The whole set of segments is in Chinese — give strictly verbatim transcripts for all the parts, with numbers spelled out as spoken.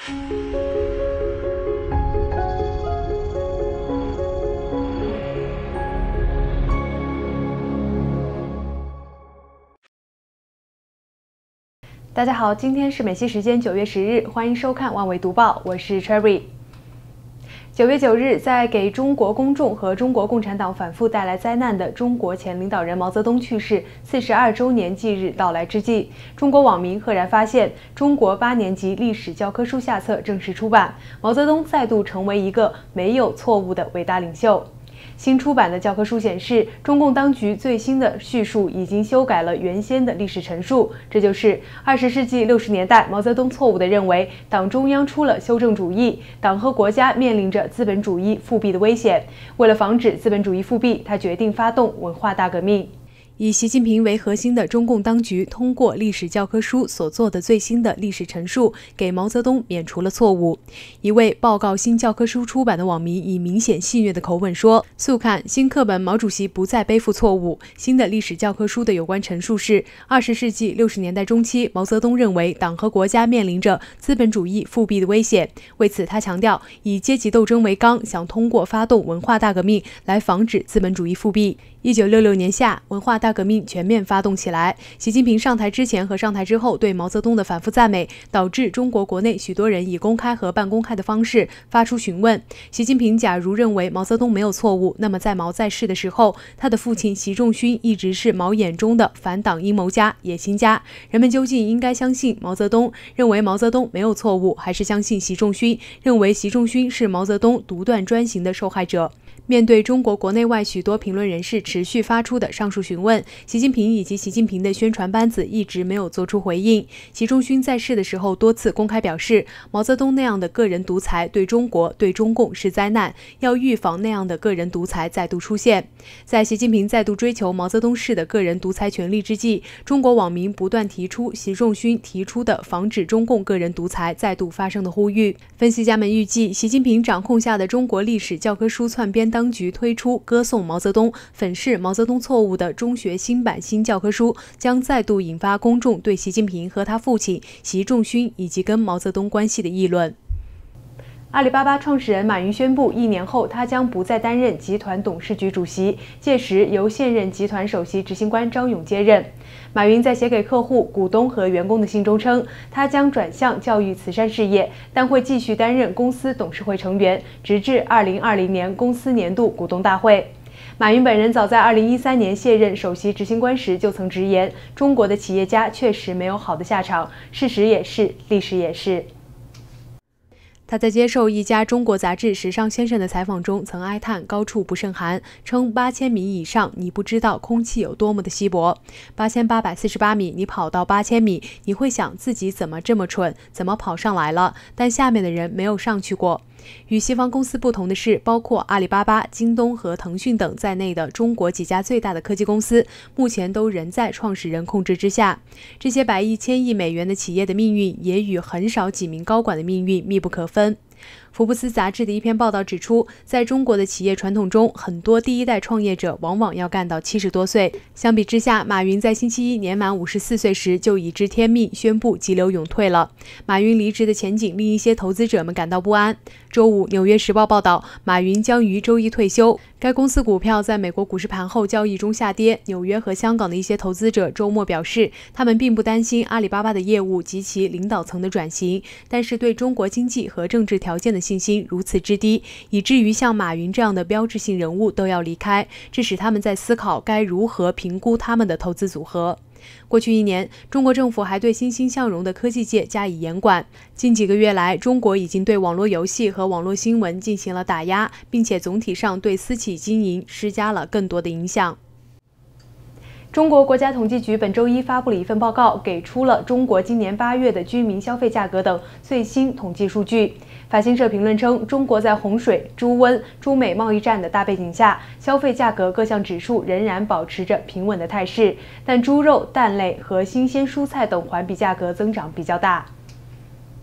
大家好，今天是美西时间九月十日，欢迎收看万维读报，我是 Cherry。九月九日，在给中国公众和中国共产党反复带来灾难的中国前领导人毛泽东去世四十二周年忌日到来之际，中国网民赫然发现，中国八年级历史教科书下册正式出版，毛泽东再度成为一个没有错误的伟大领袖。新出版的教科书显示，中共当局最新的叙述已经修改了原先的历史陈述，这就是二十世纪六十年代毛泽东错误地认为党中央出了修正主义，党和国家面临着资本主义复辟的危险。为了防止资本主义复辟，他决定发动文化大革命。以习近平为核心的中共当局通过历史教科书所做的最新的历史陈述，给毛泽东免除了错误。一位报告新教科书出版的网民以明显戏谑的口吻说：“速看新课本，毛主席不再背负错误。新的历史教科书的有关陈述是，二十世纪六十年代中期，毛泽东认为党和国家面临着资本主义复辟的危险。为此，他强调以阶级斗争为纲，想通过发动文化大革命来防止资本主义复辟。”一九六六年夏，文化大革命全面发动起来。习近平上台之前和上台之后对毛泽东的反复赞美，导致中国国内许多人以公开和半公开的方式发出询问：习近平假如认为毛泽东没有错误，那么在毛在世的时候，他的父亲习仲勋一直是毛眼中的反党阴谋家、野心家。人们究竟应该相信毛泽东认为毛泽东没有错误，还是相信习仲勋认为习仲勋是毛泽东独断专行的受害者？面对中国国内外许多评论人士持续发出的上述询问，习近平以及习近平的宣传班子一直没有做出回应。习仲勋在世的时候多次公开表示，毛泽东那样的个人独裁对中国、对中共是灾难，要预防那样的个人独裁再度出现。在习近平再度追求毛泽东式的个人独裁权力之际，中国网民不断提出习仲勋提出的防止中共个人独裁再度发生的呼吁。分析家们预计，习近平掌控下的中国历史教科书篡编当局推出歌颂毛泽东、粉饰毛泽东错误的中学新版新教科书，将再度引发公众对习近平和他父亲习仲勋以及跟毛泽东关系的议论。阿里巴巴创始人马云宣布，一年后他将不再担任集团董事局主席，届时由现任集团首席执行官张勇接任。马云在写给客户、股东和员工的信中称，他将转向教育慈善事业，但会继续担任公司董事会成员，直至二零二零年公司年度股东大会。马云本人早在二零一三年卸任首席执行官时就曾直言，中国的企业家确实没有好的下场，事实也是，历史也是。他在接受一家中国杂志《时尚先生》的采访中，曾哀叹高处不胜寒，称八千米以上，你不知道空气有多么的稀薄。八千八百四十八米，你跑到八千米，你会想自己怎么这么蠢，怎么跑上来了？但下面的人没有上去过。与西方公司不同的是，包括阿里巴巴、京东和腾讯等在内的中国几家最大的科技公司，目前都仍在创始人控制之下。这些百亿、千亿美元的企业的命运，也与很少几名高管的命运密不可分。福布斯杂志的一篇报道指出，在中国的企业传统中，很多第一代创业者往往要干到七十多岁。相比之下，马云在星期一年满五十四岁时就已知天命，宣布急流勇退了。马云离职的前景令一些投资者们感到不安。周五，《纽约时报》报道，马云将于周一退休。该公司股票在美国股市盘后交易中下跌。纽约和香港的一些投资者周末表示，他们并不担心阿里巴巴的业务及其领导层的转型，但是对中国经济和政治条件的信心如此之低，以至于像马云这样的标志性人物都要离开，这使他们在思考该如何评估他们的投资组合。过去一年，中国政府还对欣欣向荣的科技界加以严管。近几个月来，中国已经对网络游戏和网络新闻进行了打压，并且总体上对私企经营施加了更多的影响。中国国家统计局本周一发布了一份报告，给出了中国今年八月的居民消费价格等最新统计数据。法新社评论称，中国在洪水、猪瘟、中美贸易战的大背景下，消费价格各项指数仍然保持着平稳的态势，但猪肉、蛋类和新鲜蔬菜等环比价格增长比较大。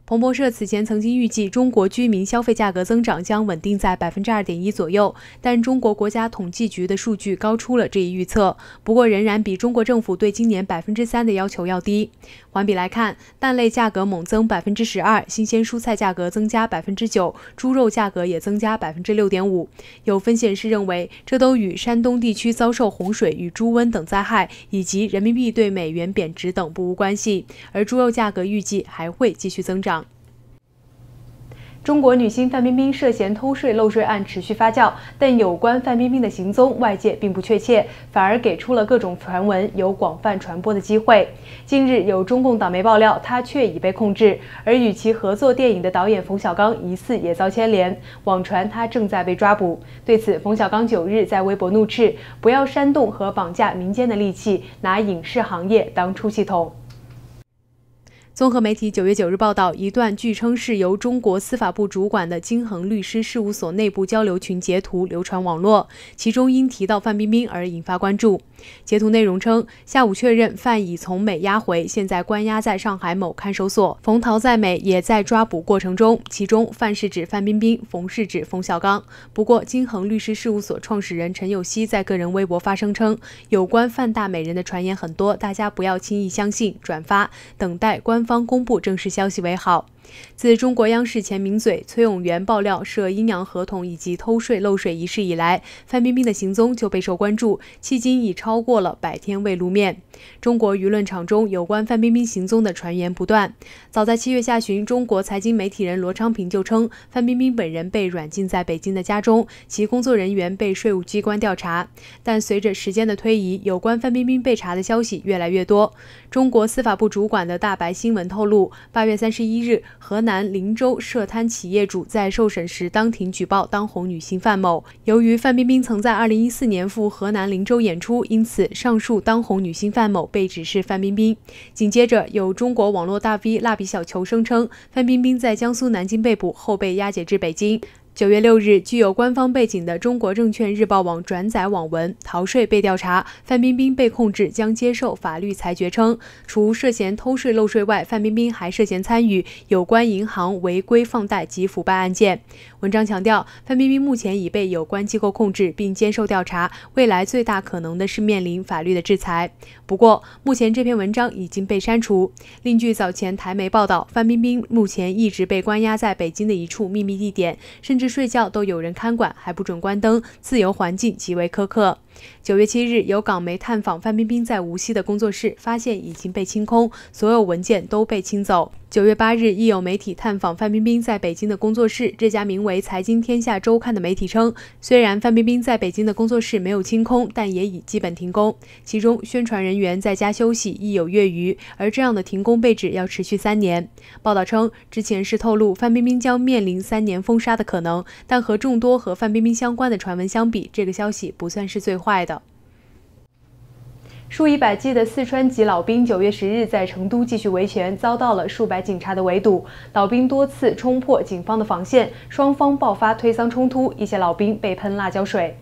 彭博社此前曾经预计，中国居民消费价格增长将稳定在 百分之二点一 左右，但中国国家统计局的数据高出了这一预测，不过仍然比中国政府对今年 百分之三 的要求要低。环比来看，蛋类价格猛增 百分之十二， 新鲜蔬菜价格增加 百分之九， 猪肉价格也增加 百分之六点五。有分析人士认为，这都与山东地区遭受洪水与猪瘟等灾害，以及人民币对美元贬值等不无关系，而猪肉价格预计还会继续增长。中国女星范冰冰涉嫌偷税漏税案持续发酵，但有关范冰冰的行踪，外界并不确切，反而给出了各种传闻有广泛传播的机会。近日，有中共党媒爆料，她却已被控制，而与其合作电影的导演冯小刚疑似也遭牵连，网传他正在被抓捕。对此，冯小刚九日在微博怒斥：“不要煽动和绑架民间的戾气，拿影视行业当出气筒。”综合媒体九月九日报道，一段据称是由中国司法部主管的金恒律师事务所内部交流群截图流传网络，其中因提到范冰冰而引发关注。截图内容称，下午确认范已从美押回，现在关押在上海某看守所，冯陶在美也在抓捕过程中。其中范是指范冰冰，冯是指冯小刚。不过，金恒律师事务所创始人陈有希在个人微博发声称，有关范大美人的传言很多，大家不要轻易相信、转发，等待官方公布正式消息为好。自中国央视前名嘴崔永元爆料涉阴阳合同以及偷税漏税一事以来，范冰冰的行踪就备受关注，迄今已超过了百天未露面。中国舆论场中有关范冰冰行踪的传言不断。早在七月下旬，中国财经媒体人罗昌平就称，范冰冰本人被软禁在北京的家中，其工作人员被税务机关调查。但随着时间的推移，有关范冰冰被查的消息越来越多。中国司法部主管的大白新闻透露，八月三十一日，河南灵州涉贪企业主在受审时当庭举报当红女星范某。由于范冰冰曾在二零一四年赴河南灵州演出，因此上述当红女星范某被指是范冰冰。紧接着，有中国网络大 V 蜡笔小球声称，范冰冰在江苏南京被捕后被押解至北京。九月六日，具有官方背景的中国证券日报网转载网文，逃税被调查，范冰冰被控制，将接受法律裁决。称，除涉嫌偷税漏税外，范冰冰还涉嫌参与有关银行违规放贷及腐败案件。文章强调，范冰冰目前已被有关机构控制，并接受调查，未来最大可能的是面临法律的制裁。不过，目前这篇文章已经被删除。另据早前台媒报道，范冰冰目前一直被关押在北京的一处秘密地点，甚至睡觉都有人看管，还不准关灯，自由环境极为苛刻。九月七日，有港媒探访范冰冰在无锡的工作室，发现已经被清空，所有文件都被清走。九月八日，亦有媒体探访范冰冰在北京的工作室，这家名为财经天下周刊的媒体称，虽然范冰冰在北京的工作室没有清空，但也已基本停工，其中宣传人员在家休息亦有月余，而这样的停工被指要持续三年。报道称，之前是透露范冰冰将面临三年封杀的可能，但和众多和范冰冰相关的传闻相比，这个消息不算是最坏的。数以百计的四川籍老兵九月十日在成都继续维权，遭到了数百警察的围堵，老兵多次冲破警方的防线，双方爆发推搡冲突，一些老兵被喷辣椒水。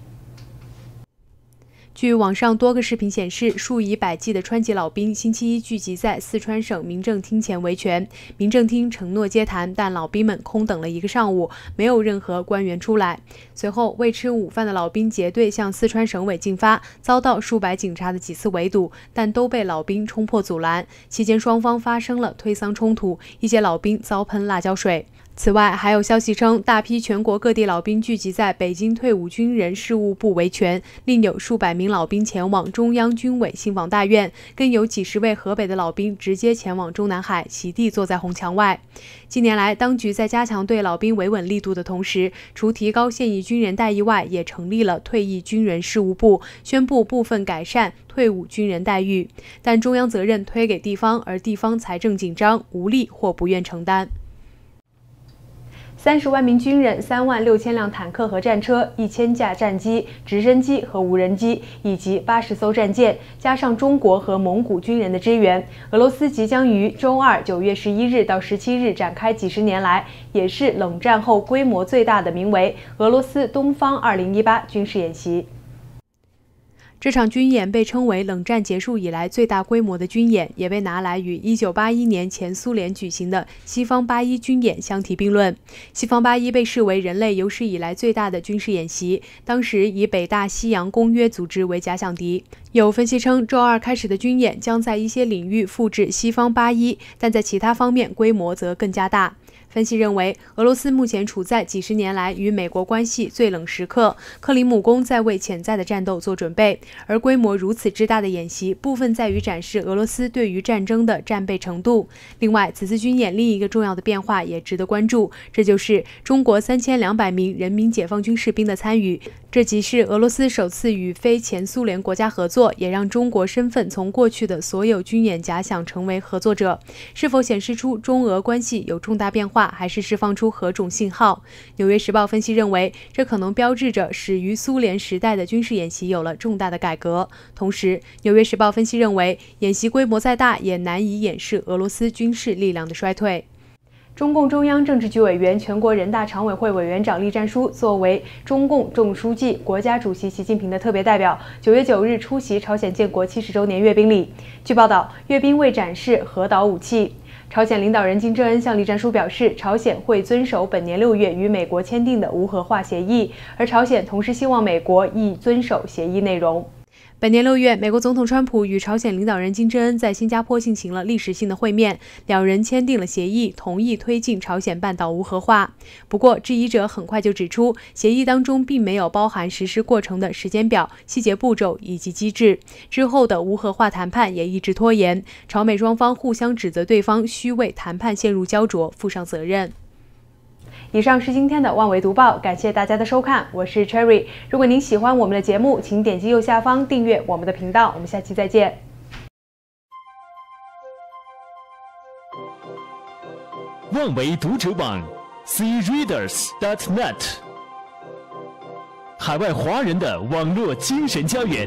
据网上多个视频显示，数以百计的川籍老兵星期一聚集在四川省民政厅前维权，民政厅承诺接谈，但老兵们空等了一个上午，没有任何官员出来。随后，未吃午饭的老兵结队向四川省委进发，遭到数百警察的几次围堵，但都被老兵冲破阻拦。期间，双方发生了推搡冲突，一些老兵遭喷辣椒水。此外，还有消息称，大批全国各地老兵聚集在北京退伍军人事务部维权，另有数百名老兵前往中央军委信访大院，更有几十位河北的老兵直接前往中南海，席地坐在红墙外。近年来，当局在加强对老兵维稳力度的同时，除提高现役军人待遇外，也成立了退役军人事务部，宣布部分改善退伍军人待遇，但中央责任推给地方，而地方财政紧张，无力或不愿承担。三十万名军人、三万六千辆坦克和战车、一千架战机、直升机和无人机，以及八十艘战舰，加上中国和蒙古军人的支援，俄罗斯即将于周二九月十一日到十七日展开几十年来也是冷战后规模最大的名为“俄罗斯东方二零一八”军事演习。 这场军演被称为冷战结束以来最大规模的军演，也被拿来与一九八一年前苏联举行的西方八一军演相提并论。西方八一被视为人类有史以来最大的军事演习，当时以北大西洋公约组织为假想敌。有分析称，周二开始的军演将在一些领域复制西方八一，但在其他方面规模则更加大。分析认为，俄罗斯目前处在几十年来与美国关系最冷时刻，克里姆宫在为潜在的战斗做准备，而规模如此之大的演习，部分在于展示俄罗斯对于战争的战备程度。另外，此次军演另一个重要的变化也值得关注，这就是中国三千两百名人民解放军士兵的参与。这即是俄罗斯首次与非前苏联国家合作，也让中国身份从过去的所有军演假想成为合作者。是否显示出中俄关系有重大变化，还是释放出何种信号？纽约时报分析认为，这可能标志着始于苏联时代的军事演习有了重大的改革。同时，纽约时报分析认为，演习规模再大，也难以掩饰俄罗斯军事力量的衰退。中共中央政治局委员、全国人大常委会委员长栗战书作为中共总书记、国家主席习近平的特别代表，九月九日出席朝鲜建国七十周年阅兵礼。据报道，阅兵未展示核导武器。朝鲜领导人金正恩向栗战书表示，朝鲜会遵守本年六月与美国签订的无核化协议，而朝鲜同时希望美国亦遵守协议内容。本年六月，美国总统川普与朝鲜领导人金正恩在新加坡进行了历史性的会面，两人签订了协议，同意推进朝鲜半岛无核化。不过，质疑者很快就指出，协议当中并没有包含实施过程的时间表、细节步骤以及机制。之后的无核化谈判也一直拖延，朝美双方互相指责对方需为谈判陷入焦灼负上责任。以上是今天的万维读报，感谢大家的收看，我是 Cherry。如果您喜欢我们的节目，请点击右下方订阅我们的频道，我们下期再见。 万维读者网 c readers dot net， 海外华人的网络精神家园，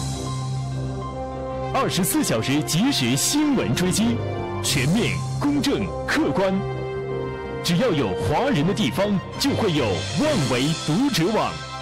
二十四小时即时新闻追击，全面、公正、客观。只要有华人的地方，就会有万维读者网。